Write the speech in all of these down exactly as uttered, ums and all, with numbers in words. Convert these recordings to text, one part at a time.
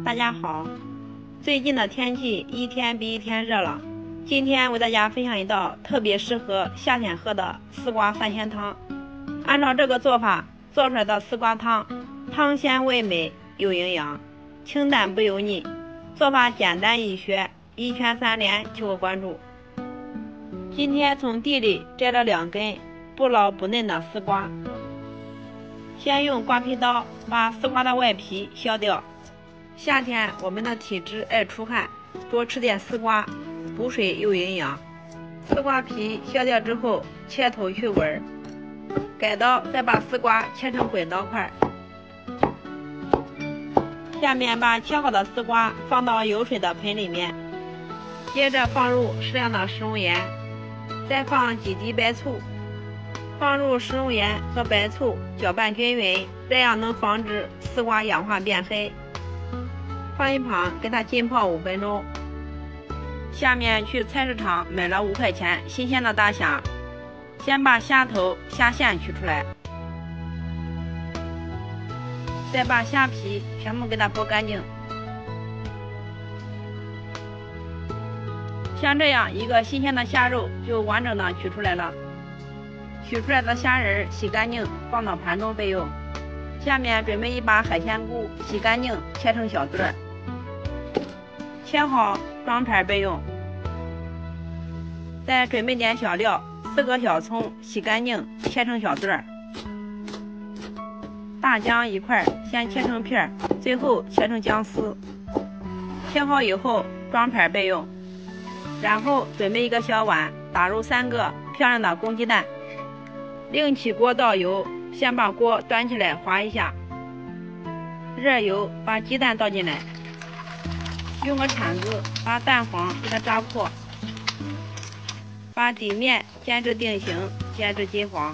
大家好，最近的天气一天比一天热了。今天为大家分享一道特别适合夏天喝的丝瓜三鲜汤。按照这个做法做出来的丝瓜汤，汤鲜味美有营养，清淡不油腻。做法简单易学，一拳三连，求个关注。今天从地里摘了两根不老不嫩的丝瓜，先用刮皮刀把丝瓜的外皮削掉。夏天我们的体质爱出汗，多吃点丝瓜，补水又营养。丝瓜皮削掉之后，切头去尾，改刀再把丝瓜切成滚刀块。下面把切好的丝瓜放到有水的盆里面，接着放入适量的食用盐，再放几滴白醋，放入食用盐和白醋搅拌均匀，这样能防止丝瓜氧化变黑。放一旁给它浸泡五分钟。下面去菜市场买了五块钱新鲜的大虾，先把虾头虾线取出来，再把虾皮全部给它剥干净。像这样一个新鲜的虾肉就完整的取出来了。取出来的虾仁洗干净，放到盘中备用。下面准备一把海鲜菇，洗干净切成小段，切好装盘备用。再准备点小料，四个小葱洗干净切成小段，大姜一块先切成片，最后切成姜丝。切好以后装盘备用。然后准备一个小碗，打入三个漂亮的公鸡蛋，另起锅倒油，先把锅端起来滑一下，热油把鸡蛋倒进来，用个铲子把蛋黄给它扎破，把底面煎至定型，煎至金黄，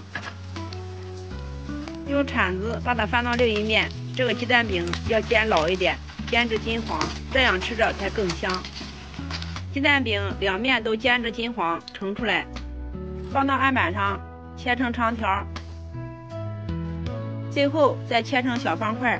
用铲子把它翻到另一面。这个鸡蛋饼要煎老一点，煎至金黄，这样吃着才更香。鸡蛋饼两面都煎至金黄，盛出来，放到案板上切成长条，最后再切成小方块，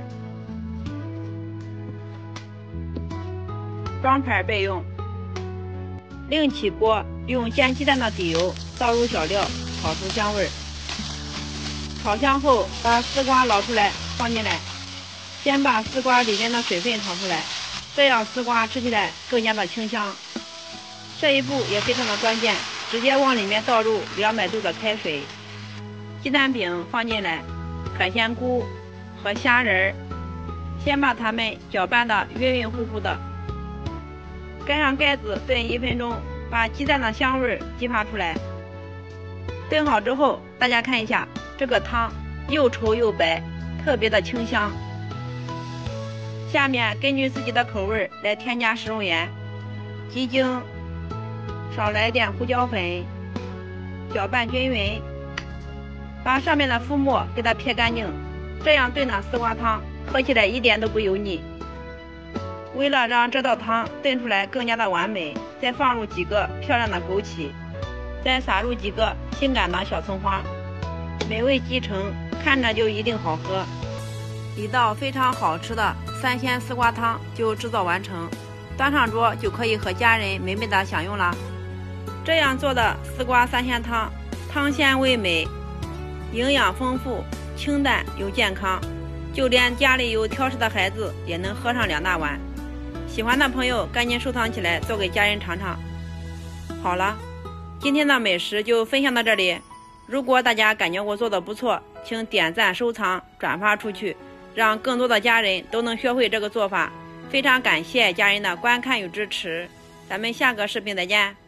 装盘备用。另起锅，用煎鸡蛋的底油倒入小料，炒出香味。炒香后，把丝瓜捞出来放进来，先把丝瓜里面的水分炒出来，这样丝瓜吃起来更加的清香。这一步也非常的关键，直接往里面倒入两百度的开水，鸡蛋饼放进来，海鲜菇和虾仁，先把它们搅拌的晕晕乎乎的，盖上盖子炖一分钟，把鸡蛋的香味激发出来。炖好之后，大家看一下，这个汤又稠又白，特别的清香。下面根据自己的口味来添加食用盐、鸡精，少来点胡椒粉，搅拌均匀，把上面的浮沫给它撇干净，这样炖的丝瓜汤喝起来一点都不油腻。为了让这道汤炖出来更加的完美，再放入几个漂亮的枸杞，再撒入几个性感的小葱花，美味继承，看着就一定好喝。一道非常好吃的三鲜丝瓜汤就制作完成，端上桌就可以和家人美美的享用了。这样做的丝瓜三鲜汤，汤鲜味美，营养丰富，清淡又健康，就连家里有挑食的孩子也能喝上两大碗。喜欢的朋友赶紧收藏起来，做给家人尝尝。好了，今天的美食就分享到这里。如果大家感觉我做的不错，请点赞、收藏、转发出去，让更多的家人都能学会这个做法。非常感谢家人的观看与支持，咱们下个视频再见。